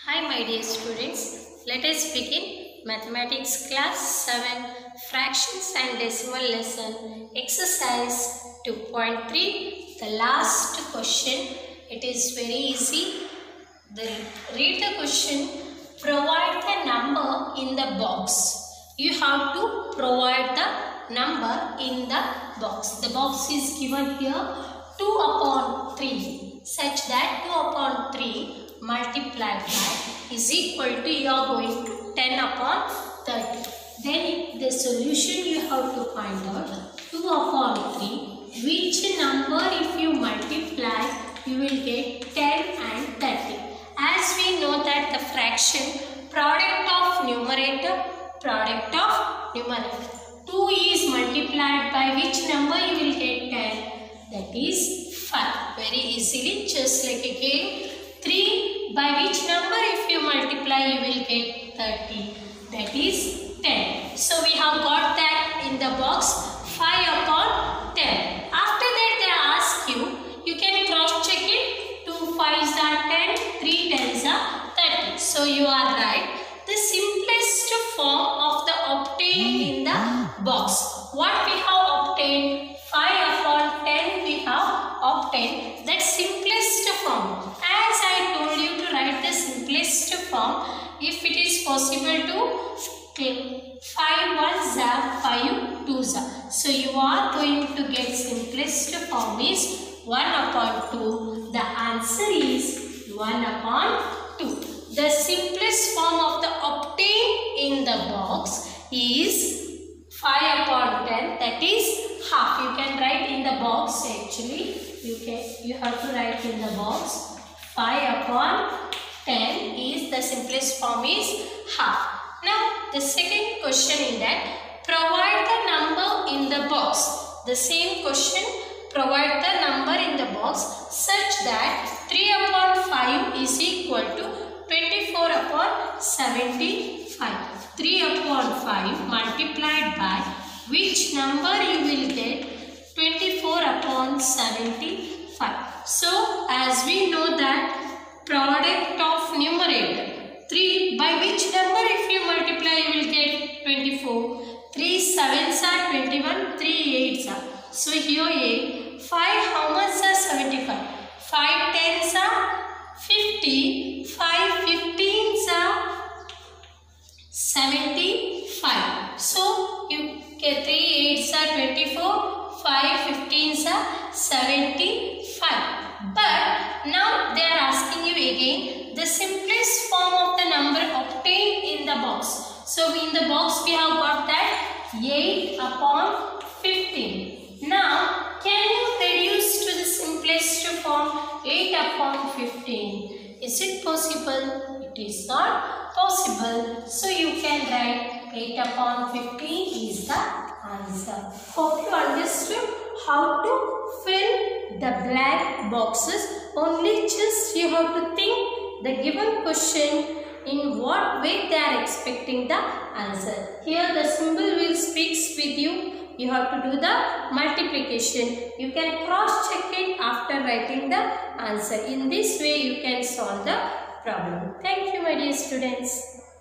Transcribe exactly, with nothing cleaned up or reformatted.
Hi my dear students, let us begin Mathematics class seven Fractions and Decimal lesson exercise two point three. The last question, it is very easy. The, read the question, provide the number in the box. You have to provide the number in the box. The box is given here two upon three, such that two upon three multiplied by is equal to, you are going to ten upon thirty. Then the solution you have to find out two upon three, which number if you multiply you will get ten and thirty. As we know that the fraction product of numerator, product of numerator, two is multiplied by which number you will get ten, that is five. Very easily, just like a game. three by which number if you multiply you will get thirty, that is ten. So we have got that in the box, five upon ten. After that they ask you, you can cross check it, two fives are ten, three tens are thirty. So you are right. The simplest form of the obtained in the box. What we have obtained, five upon ten we have obtained that simplest form. As I told you to write the simplest form, if it is possible to five ones are five twos are. So you are going to get simplest form is one upon two. The answer is one upon two. The simplest form of the obtained in the box is five upon ten, that is half. You can write in the box actually. You can you have to write in the box. five upon ten is the simplest form is half. Now the second question in that, provide the number in the box. The same question, provide the number in the box such that three upon five is equal to twenty-four upon seventy-five. three upon five multiplied by which number you will get, twenty-four upon seventy-five. So as we know that product of numerator, three by which number if you multiply you will get twenty-four. three sevens are twenty-one, three eights are. So here a five how much are seventy-five? five tens are fifty, five fifteens are seventy-five. So you get three eights are twenty-four, five fifteens are seventy-five. But now they are asking you again the simplest form of the number obtained in the box. So in the box we have got that eight upon fifteen. Now can you reduce to the simplest form eight upon fifteen? Is it possible? It is not possible. So you can write eight upon fifteen is the answer. Hope you understood how to fill the blank boxes. Only just you have to think the given question in what way they are expecting the answer. Here the symbol will speaks with you. You have to do the multiplication. You can cross check it after writing the answer. In this way you can solve the problem. Thank you my dear students.